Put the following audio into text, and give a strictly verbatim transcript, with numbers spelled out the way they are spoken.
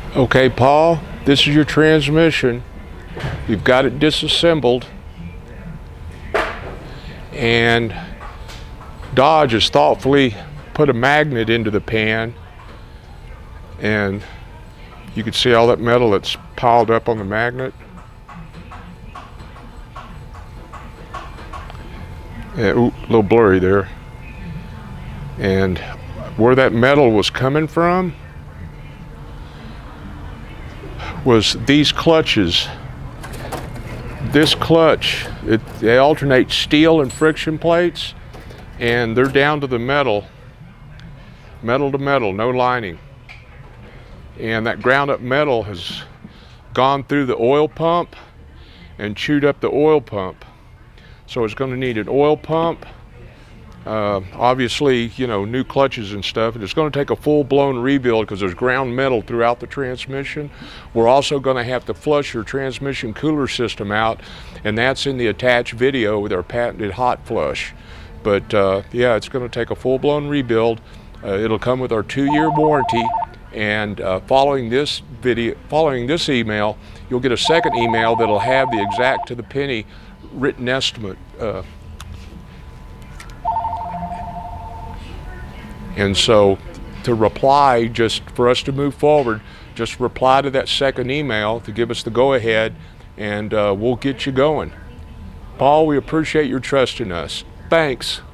Okay, Paul, this is your transmission. We've got it disassembled, and Dodge has thoughtfully put a magnet into the pan, and you can see all that metal that's piled up on the magnet. Yeah, ooh, a little blurry there. And where that metal was coming from was these clutches. This clutch, it, they alternate steel and friction plates, and they're down to the metal, metal to metal, no lining. And that ground up metal has gone through the oil pump and chewed up the oil pump. So it's going to need an oil pump, uh, obviously, you know, new clutches and stuff. And it's going to take a full-blown rebuild because there's ground metal throughout the transmission. We're also going to have to flush your transmission cooler system out, and that's in the attached video with our patented hot flush. But uh, yeah, it's going to take a full-blown rebuild. Uh, it'll come with our two-year warranty. And uh, following this video, following this email, you'll get a second email that'll have the exact to the penny written estimate. Uh, and so to reply, just for us to move forward, just reply to that second email to give us the go-ahead, and uh, we'll get you going. Paul, we appreciate your trust in us. Thanks.